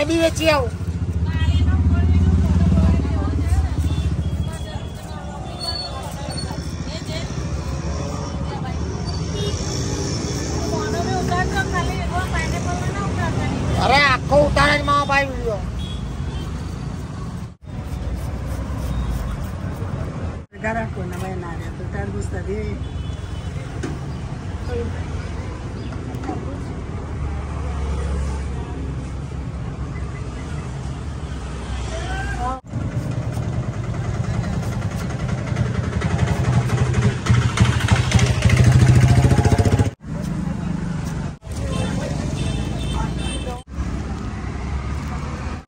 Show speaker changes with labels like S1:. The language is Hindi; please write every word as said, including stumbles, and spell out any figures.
S1: भी वेची आओ। अरे आखो उतारा माँ भाई video
S2: gara ko na may nariya to targus tadi